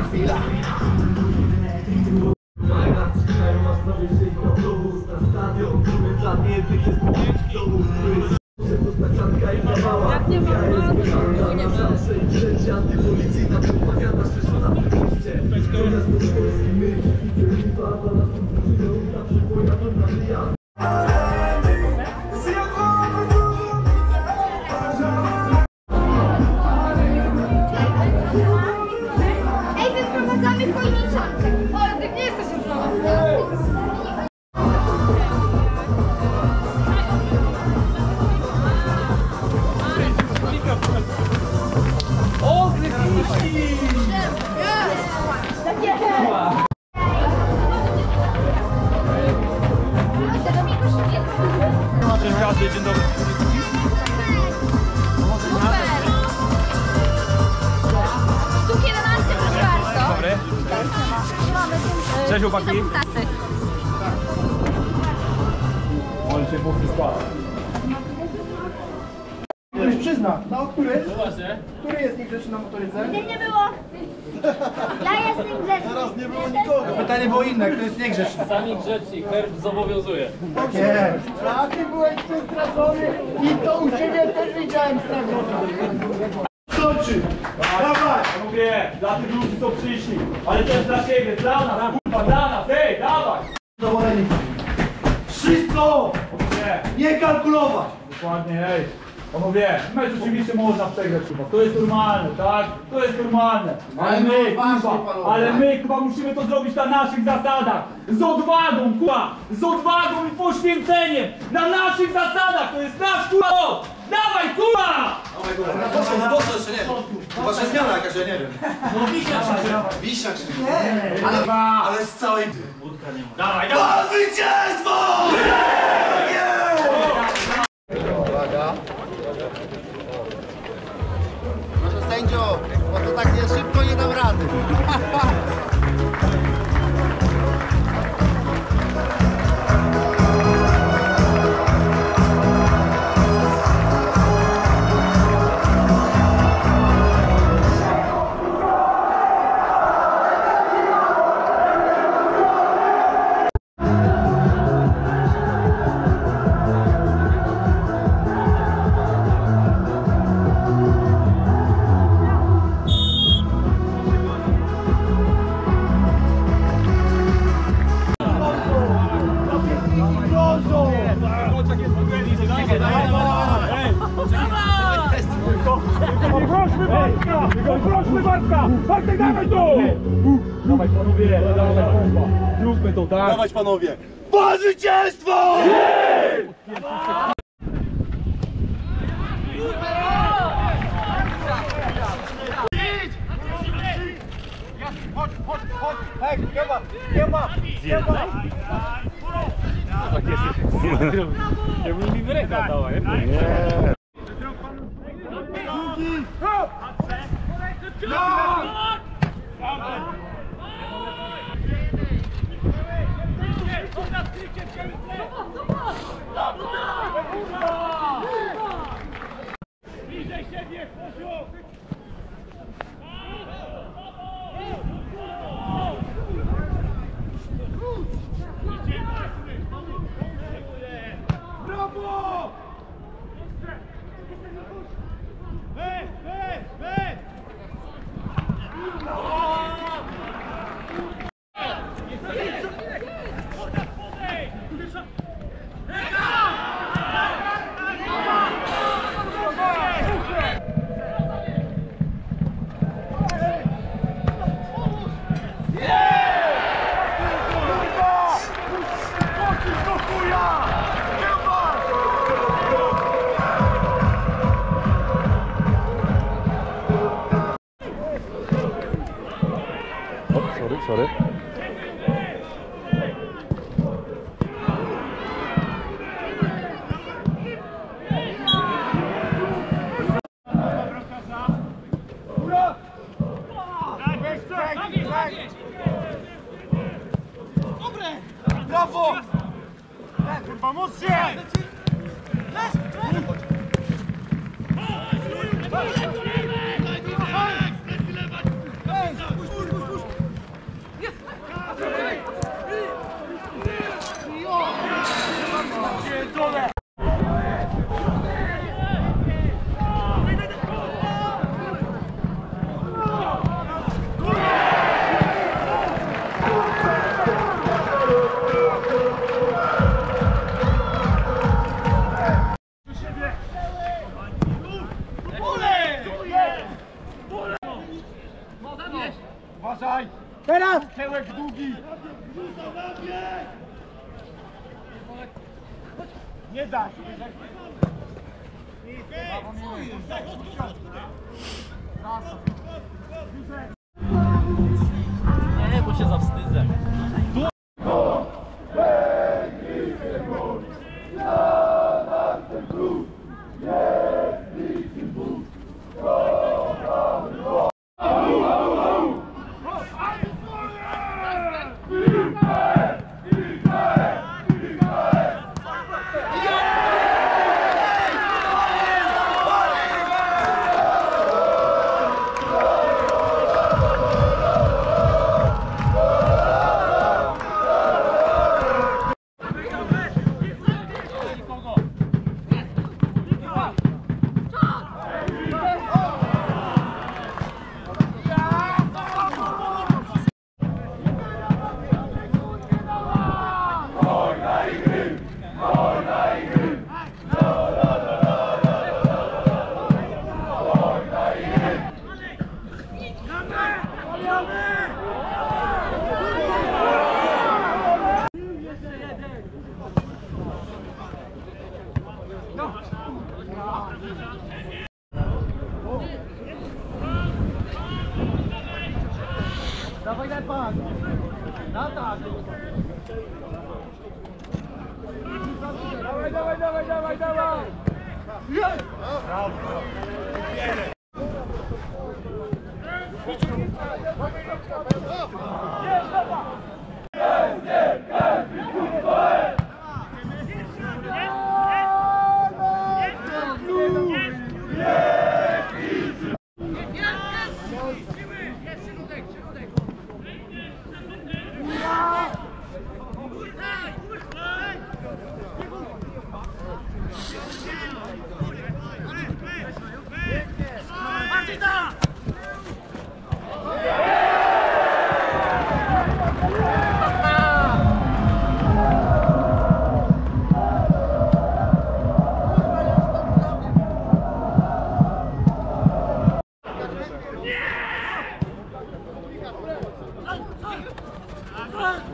chwila. Jak nie ma wody, to nie ma. Ej, wyprowadzamy chojniczankę. O, ty nie jesteś już nowa. O, gryfiści! Dzień dobry. Sztuk 11, proszę bardzo. Dobry. Cześć chłopaki. On się mocno składa. Ktoś przyzna, no który? No właśnie. Który jest niegrzeczny na motoryce? Nie było. Ja jestem grzeczny. Teraz nie było nikogo. Pytanie było inne, kto jest niegrzeczny? Sami grzeczni, herb zobowiązuje. Tak jest. A ty byłeś tu stracony i to u ciebie też widziałem stracony. Skończy! Dawaj! Panowie, dla tych ludzi co przyszli, ale też dla siebie, dla nas, kurwa, dla nas, hej, dawaj! Zadowoleni. Wszystko! Nie, Nie kalkulować! dokładnie, hej. Panowie, mecz oczywiście można przegrać chyba, to jest normalne, tak? To jest normalne. Ale my, kurwa, musimy to zrobić na naszych zasadach. Z odwagą, kurwa, z odwagą i poświęceniem. Na naszych zasadach, to jest nasz, kurwa, los. Dawaj, kurwa! Na boso jeszcze nie wiem. Chyba, że zmiana jakaś, ja nie wiem. No wiśnia się. Wiśnia czy Nie, ale z całej... dawaj, dawaj! Zwycięstwo! Uwaga. Proszę sędzio, bo to tak nie szybko nie dam rady. Proszę Bartka! Bartek, dawaj tu! Dawaj panowie, dawaj, zróbmy to, tak? Dawać panowie! Po zwycięstwo! Ja bym mi ręka dała, nie? Sorry. Brawo! Kurwa, mocniej! Marek długi! Nie da się! Nie, bo się zawstydzę. Dawaj, daj pan! Na tak! Dawaj, dawaj, dawaj, dawaj, dawaj! Come on!